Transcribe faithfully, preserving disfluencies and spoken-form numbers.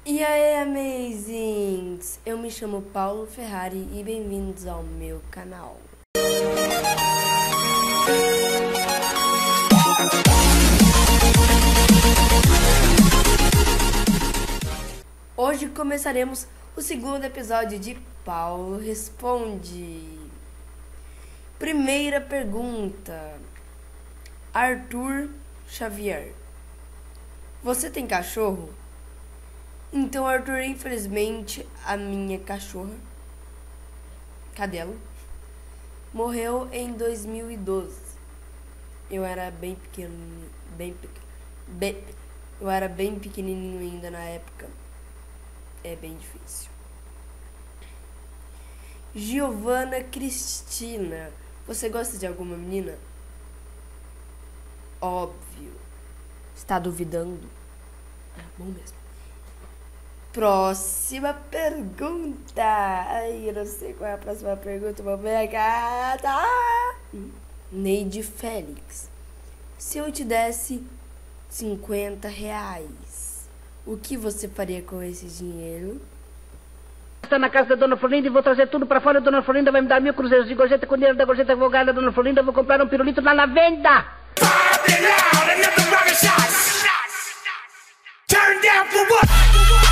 E aí, amazings! Eu me chamo Paulo Ferrari e bem-vindos ao meu canal. Hoje começaremos o segundo episódio de Paulo Responde. Primeira pergunta. Arthur Xavier: você tem cachorro? Então, Arthur, infelizmente, a minha cachorra, cadela, morreu em dois mil e doze. Eu era bem pequeno, bem pequeno, bem, eu era bem pequenininho ainda na época. É bem difícil. Giovana Cristina: você gosta de alguma menina? Óbvio. Está duvidando? É bom mesmo. Próxima pergunta. Ai, eu não sei qual é a próxima pergunta. Vamos ver aqui. Ah, tá. Neide Félix: se eu te desse cinquenta reais, o que você faria com esse dinheiro? Está na casa da Dona Florinda e vou trazer tudo pra fora. A Dona Florinda vai me dar mil cruzeiros de gorjeta. Com o dinheiro da gorjeta eu vou ganhar da Dona Florinda. Eu vou comprar um pirulito lá na venda. Turn down for what?